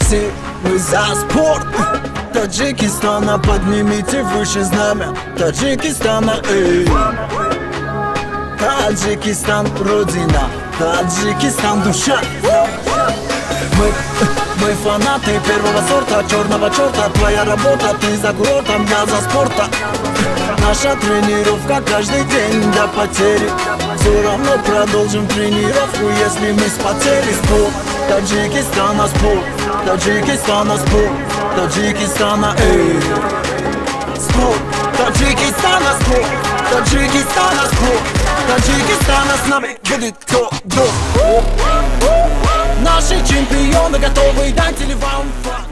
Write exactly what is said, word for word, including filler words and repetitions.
Все мы за спорт Таджикистана, поднимите выше знамя Таджикистана, эй. Таджикистан, родина, Таджикистан, душа. Мы, мы фанаты первого сорта, черного черта. Твоя работа, ты за курортом, я за спорта. Наша тренировка каждый день до потери. Все равно продолжим тренировку, если мы спотели. Спорт Таджикистана, спорт Таджикистана, спорт Таджикистана, эй. Спорт Таджикистана, спорт Таджикистана, спорт Таджикистана, с нами будет кто-то. Наши чемпионы готовы дать или вам фа.